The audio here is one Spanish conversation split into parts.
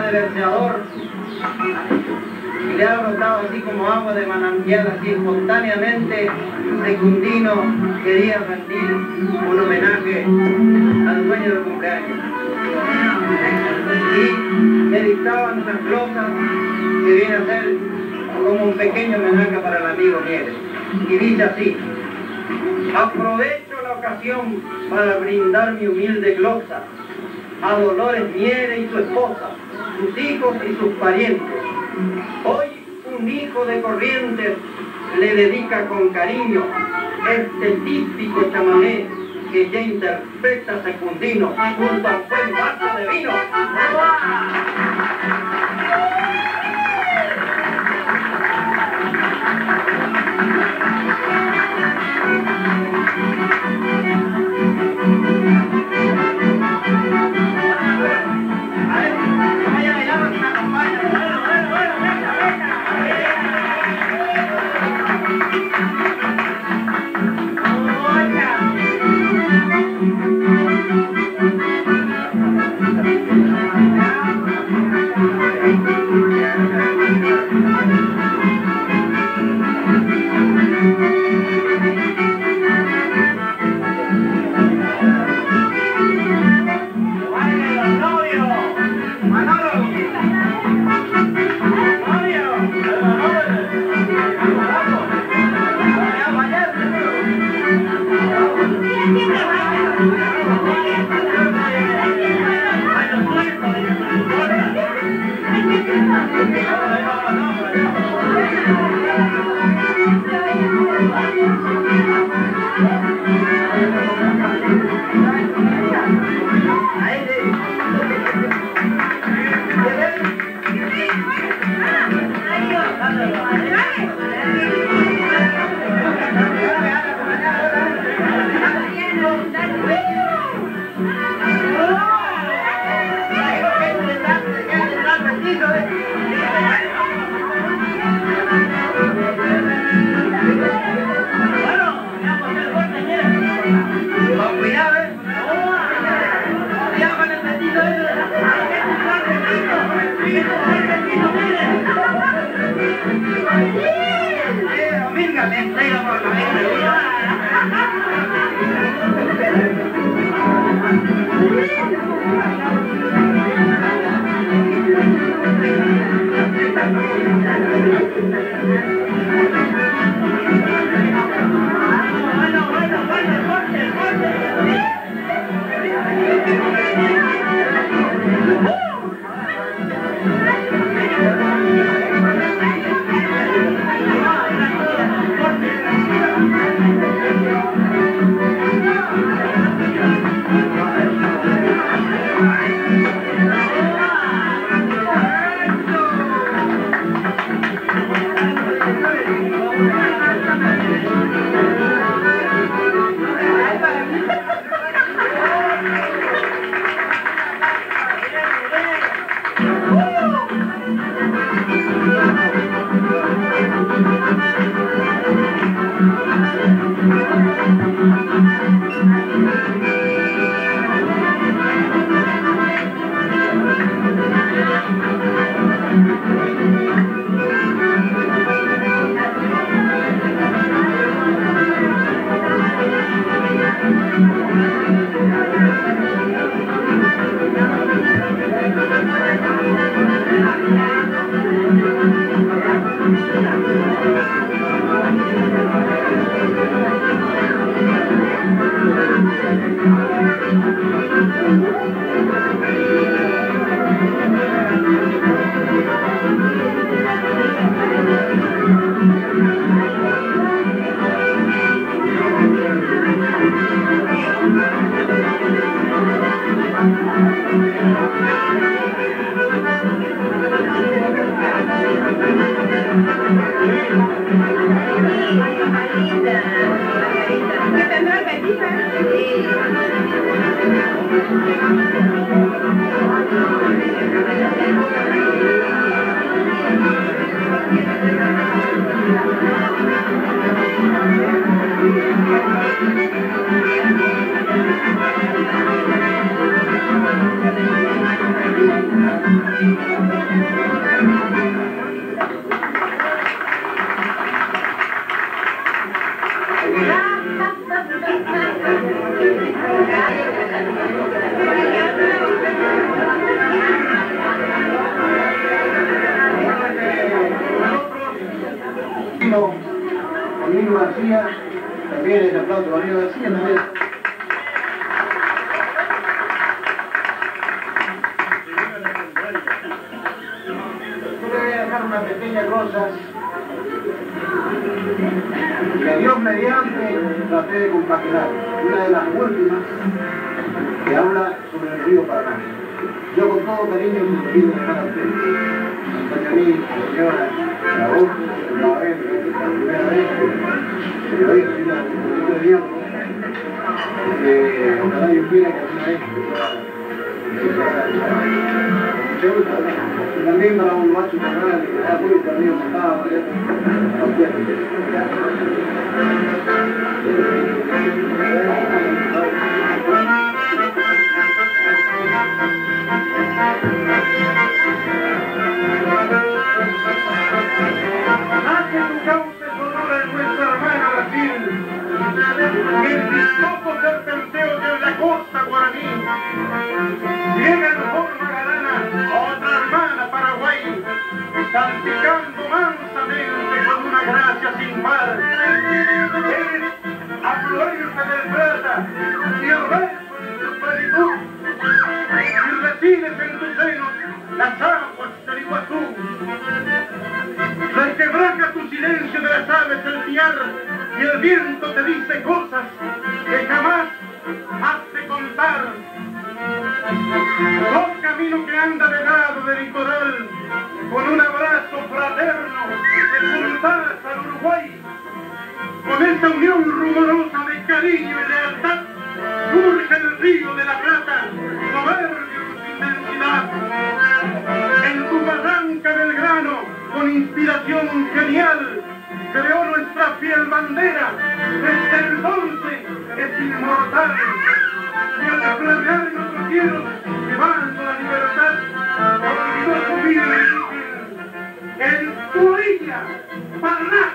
de verseador y le ha brotado así como agua de manantial, así espontáneamente. Secundino quería rendir un homenaje al dueño del cumpleaños. Y me dictaban unas glosas que viene a ser como un pequeño homenaje para el amigo Nieves. Y dice así: aprovecho la ocasión para brindar mi humilde glosa a Dolores Mieres y su esposa, sus hijos y sus parientes. Hoy un hijo de Corrientes le dedica con cariño este típico chamamé que ya interpreta Secundino junto a un buen vaso de vino. Domingo García, también el aplauso a Domingo García, también. Yo le voy a dejar una pequeña cosa que Dios mediante traté de compaginar, una de las últimas que habla sobre el río Paraná. Yo con todo cariño se lo quiero dejar a ustedes. Antonio, señora, la voz, la vez, la primera vez que lo hice, un poquito de tiempo, ojalá Dios quiera que alguna vez y también para un macho canal que está muy también montado, salpicando mansamente con una gracia sin par. Eres afluente del Plata y el verso en su plenitud, y recibes en tus senos las aguas del Iguazú. Resquebraja tu silencio de las aves el piar, y el viento te dice cosas que jamás has de contar. Dos caminos que anda de lado del litoral, con un abrazo fraterno de Puntadas al Uruguay, con esta unión rumorosa de cariño y lealtad, surge el río de la Plata, soberbio en su inmensidad. En tu barranca del grano, con inspiración genial, creó nuestra fiel bandera, desde entonces es inmortal. Y al flamear nuestros cielos, llevando la libertad, olvidó su vida en tu orilla, Paraná.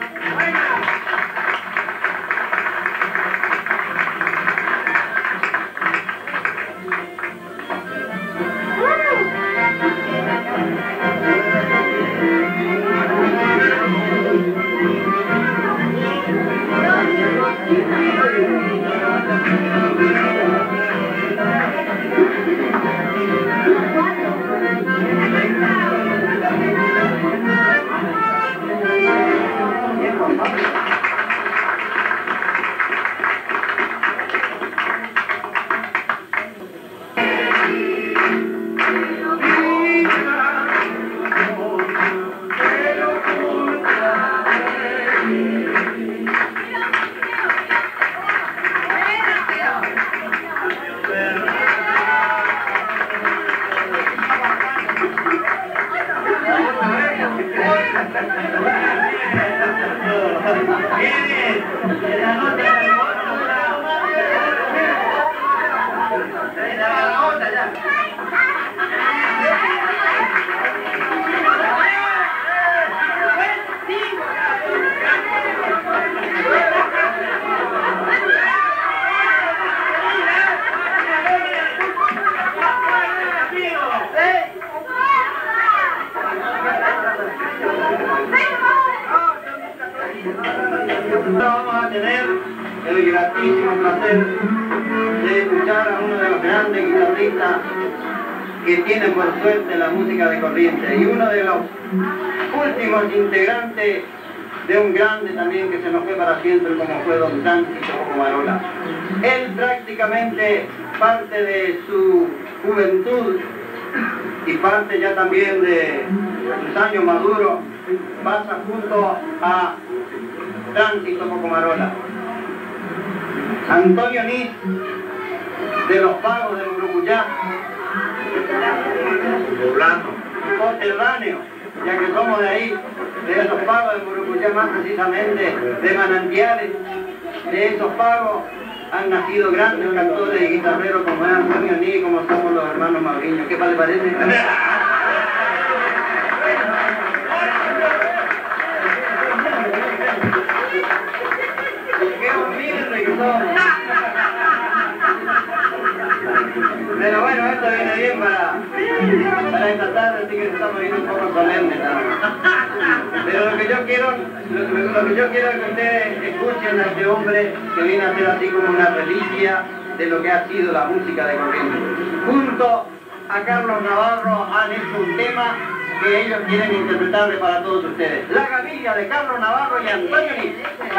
Vamos a tener el gratísimo placer de escuchar a uno de los grandes guitarristas que tiene por suerte la música de Corrientes y uno de los últimos integrantes de un grande también que se nos fue para siempre como fue don Tránsito Pocomarola. Él prácticamente parte de su juventud y parte ya también de sus años maduros pasa junto a Tránsito Pocomarola. Antonio Nis, de los Pagos de Murucuyá, coterráneo, ya que somos de ahí, de esos Pagos de Murucuyá, más precisamente de Manantiales. De esos Pagos han nacido grandes cantores y guitarreros como es Antonio Nis, como somos los hermanos Mauriño. ¿Qué le parece? que se está poniendo un poco solemne también. Pero lo que yo quiero es que ustedes escuchen a este hombre que viene a ser así como una reliquia de lo que ha sido la música de Corrientes. Junto a Carlos Navarro han hecho un tema que ellos quieren interpretarle para todos ustedes. La Gavilla de Carlos Navarro y Antonio Nietzsche.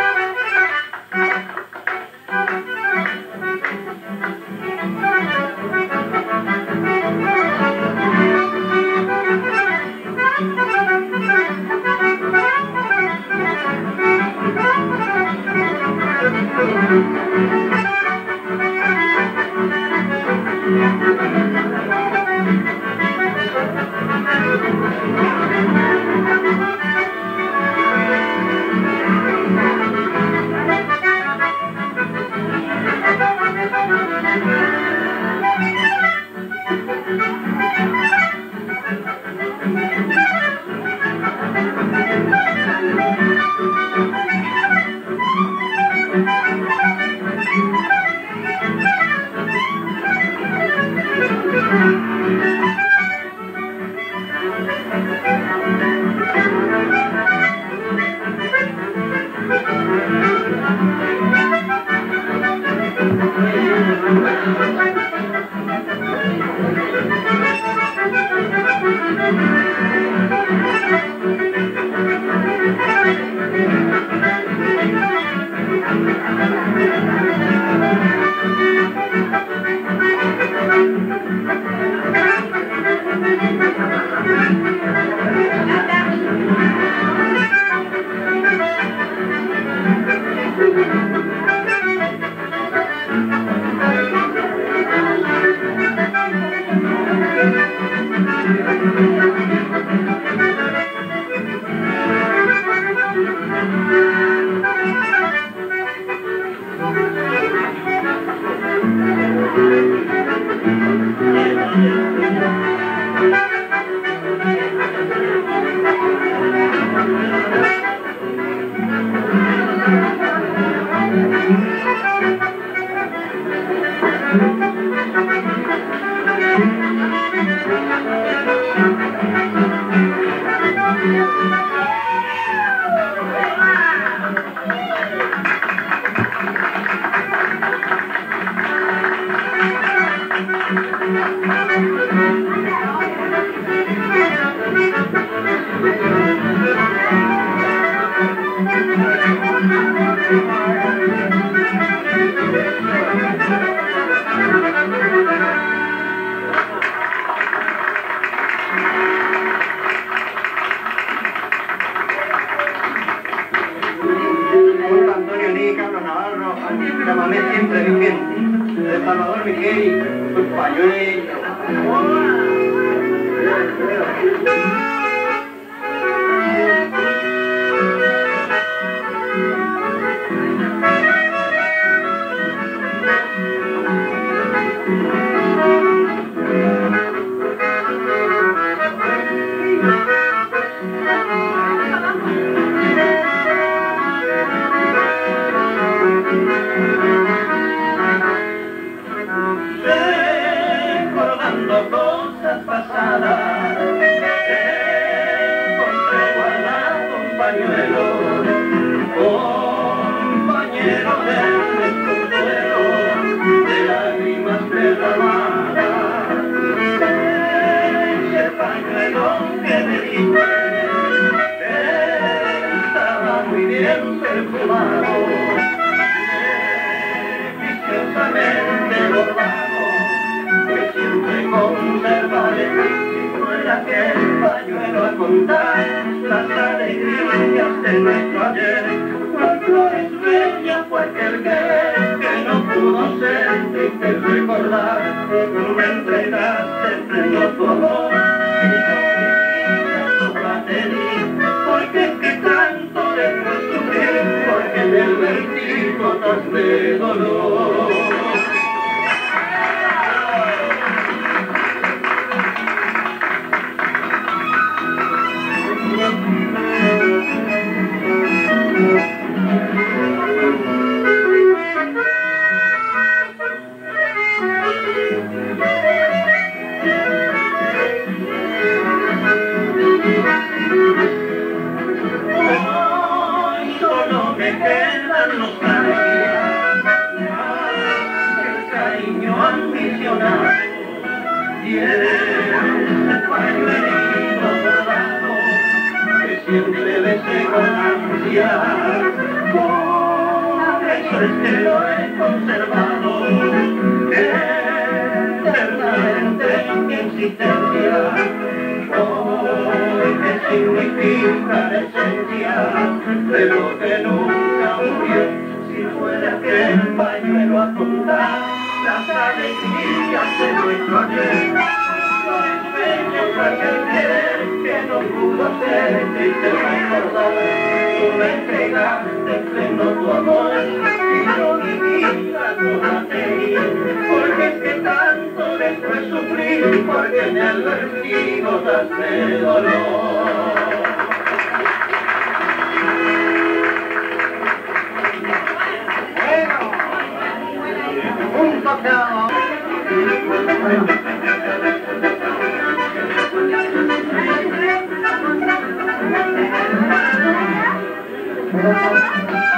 Llámame siempre vigente, de Salvador Miguel, sus pañuelos. Cosas pasadas, encontré guardado un pañuelo, compañero de nuestro suelo, de lágrimas derramadas. Ese pañuelo que me diste estaba muy bien perfumado, deliciosamente bordado. Siempre conservaré si fuera aquel pañuelo a contar las alegrías de nuestro ayer. Cuán flores bellas fue aquel que no pudo ser triste recordar. Me entregaste pleno tu amor y yo mi vida te di, porque es que tanto debo sufrir, porque en el vertigo gotas de dolor. apasionado, y el paño herido bordado que siempre besé con ansia. Por eso es que lo he conservado eternamente en mi existencia, porque significa la esencia de lo que nunca murió. Si fuera que el pañuelo apunta las alegrías de nuestro ayer, los sueños de aquel querer que no pudo ser, triste recordar. Tú me entregaste pleno tu amor y yo mi vida toda te di, porque es que tanto después sufrí, porque me han advertido de dolor. Bueno,